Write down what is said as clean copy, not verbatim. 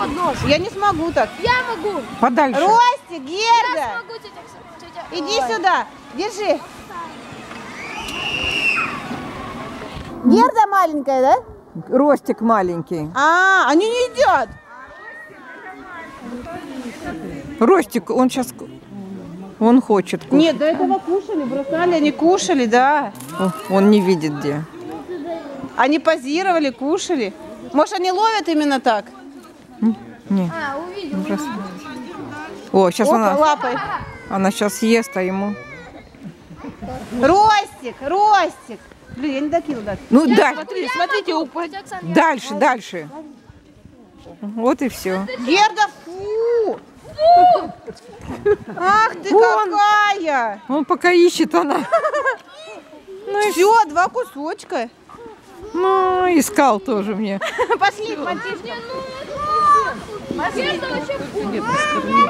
под нож. Я не смогу так. Я могу. Подальше. Ростик, Герда, Я смогу, тетя. иди сюда. Держи. Герда маленькая, да? Ростик маленький. А, они не едят. Ростик, он сейчас... Он хочет кушать. Нет, до этого кушали, бросали, они кушали, да. О, он не видит где. Они позировали, кушали. Может, они ловят именно так? Не. А, увидел. О, сейчас Опа, лапой. она сейчас съест, а ему... Ростик, Ростик. Блин, я не докинула. Да. Ну, дальше, Смотрите, упадет. дальше, дальше. Вот и все. Герда, фу! Ах ты какая! Он пока ищет, она... Все, 2 кусочка. Ну, искал тоже мне. Пошли, Матюшка. Герда вообще